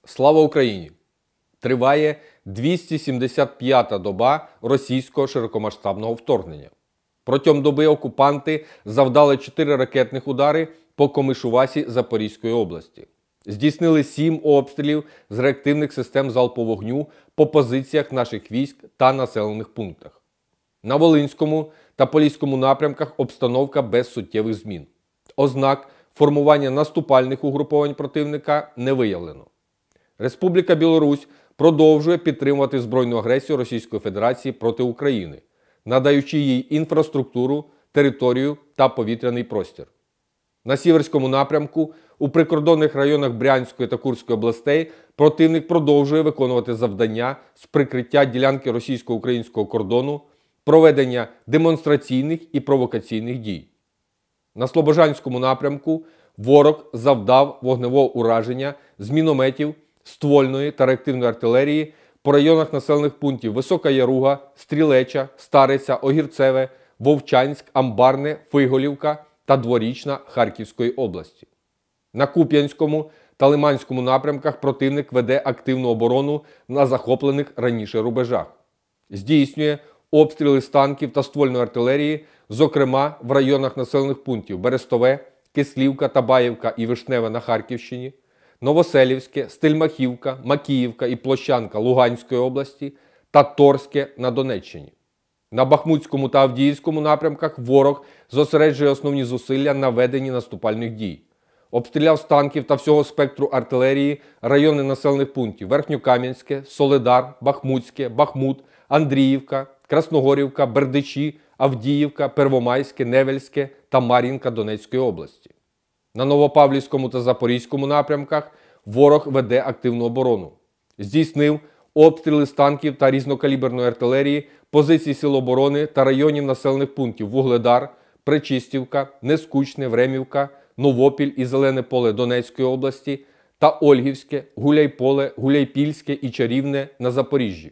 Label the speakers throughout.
Speaker 1: Слава Україні! Триває 275-та доба російського широкомасштабного вторгнення. Протягом доби окупанти завдали 4 ракетних удари по Комишувасі Запорізької області. Здійснили 7 обстрілів з реактивних систем залпового вогню по позиціях наших військ та населених пунктах. На Волинському та Поліському напрямках обстановка без суттєвих змін. Ознак формування наступальних угруповань противника не виявлено. Республіка Білорусь продовжує підтримувати збройну агресію Російської Федерації проти України, надаючи їй інфраструктуру, територію та повітряний простір. На Сіверському напрямку у прикордонних районах Брянської та Курської областей противник продовжує виконувати завдання з прикриття ділянки російсько-українського кордону, проведення демонстраційних і провокаційних дій. На Слобожанському напрямку ворог завдав вогневого ураження з мінометів, ствольної та реактивної артилерії по районах населених пунктів Висока Яруга, Стрілеча, Стариця, Огірцеве, Вовчанськ, Амбарне, Фиголівка та Дворічна Харківської області. На Куп'янському та Лиманському напрямках противник веде активну оборону на захоплених раніше рубежах. Здійснює обстріли з танків та ствольної артилерії, зокрема в районах населених пунктів Берестове, Кислівка, Табаївка і Вишневе на Харківщині, Новоселівське, Стельмахівка, Макіївка і Площанка Луганської області та Торське на Донеччині. На Бахмутському та Авдіївському напрямках ворог зосереджує основні зусилля на веденні наступальних дій. Обстріляв з танків та всього спектру артилерії райони населених пунктів Верхньокам'янське, Солидар, Бахмутське, Бахмут, Андріївка, Красногорівка, Бердичі, Авдіївка, Первомайське, Невельське та Мар'їнка Донецької області. На Новопавлівському та Запорізькому напрямках ворог веде активну оборону. Здійснив обстріли з танків та різнокаліберної артилерії позицій сил оборони та районів населених пунктів Вугледар, Пречистівка, Нескучне, Времівка, Новопіль і Зелене поле Донецької області та Ольгівське, Гуляйполе, Гуляйпільське і Чарівне на Запоріжжі.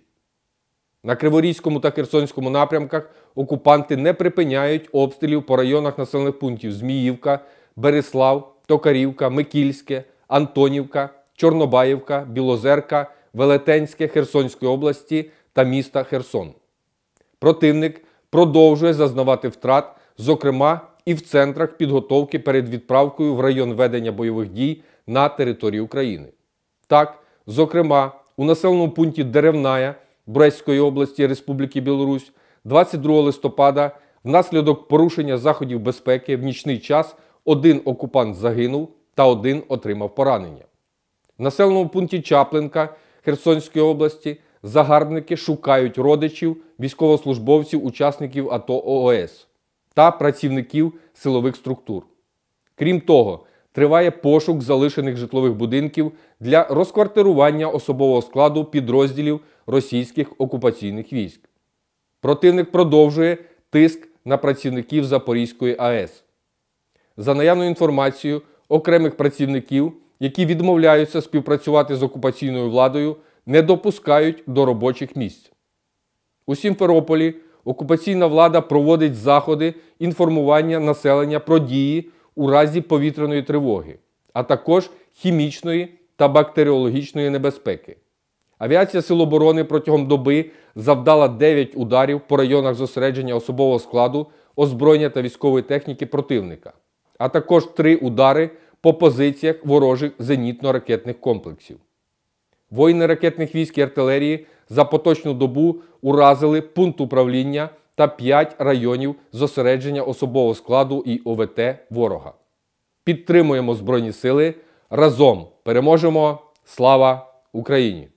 Speaker 1: На Криворізькому та Херсонському напрямках окупанти не припиняють обстрілів по районах населених пунктів Зміївка, Берислав, Токарівка, Микільське, Антонівка, Чорнобаївка, Білозерка, Велетенське Херсонської області та міста Херсон. Противник продовжує зазнавати втрат, зокрема і в центрах підготовки перед відправкою в район ведення бойових дій на території України. Так, зокрема, у населеному пункті Деревная Брестської області Республіки Білорусь 22 листопада внаслідок порушення заходів безпеки в нічний час один окупант загинув та один отримав поранення. В населеному пункті Чаплинка Херсонської області загарбники шукають родичів, військовослужбовців, учасників АТО/ООС та працівників силових структур. Крім того, триває пошук залишених житлових будинків для розквартирування особового складу підрозділів російських окупаційних військ. Противник продовжує тиск на працівників Запорізької АЕС. За наявною інформацією, окремих працівників, які відмовляються співпрацювати з окупаційною владою, не допускають до робочих місць. У Сімферополі окупаційна влада проводить заходи інформування населення про дії у разі повітряної тривоги, а також хімічної та бактеріологічної небезпеки. Авіація Сил оборони протягом доби завдала 9 ударів по районах зосередження особового складу, озброєння та військової техніки противника, а також 3 удари по позиціях ворожих зенітно-ракетних комплексів. Воїни ракетних військ і артилерії за поточну добу уразили пункт управління та 5 районів зосередження особового складу і ОВТ ворога. Підтримуємо Збройні сили. Разом переможемо! Слава Україні!